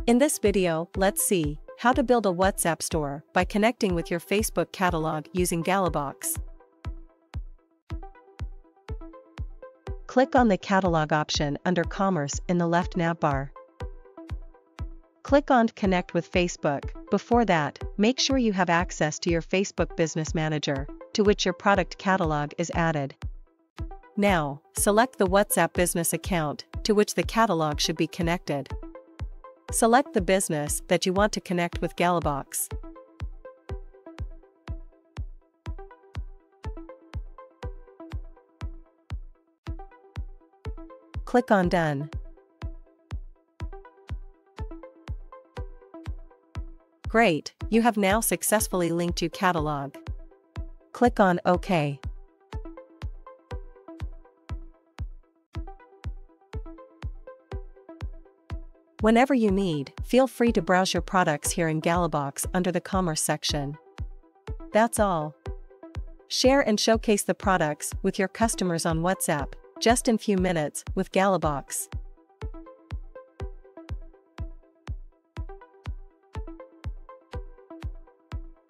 In this video, let's see how to build a WhatsApp store by connecting with your Facebook catalog using Galabox. Click on the catalog option under Commerce in the left navbar. Click on Connect with Facebook. Before that, make sure you have access to your Facebook Business Manager, to which your product catalog is added. Now, select the WhatsApp business account, to which the catalog should be connected. Select the business that you want to connect with Galabox. Click on Done. Great, you have now successfully linked your catalog. Click on OK. Whenever you need, feel free to browse your products here in Galabox under the Commerce section. That's all. Share and showcase the products with your customers on WhatsApp, just in few minutes, with Galabox.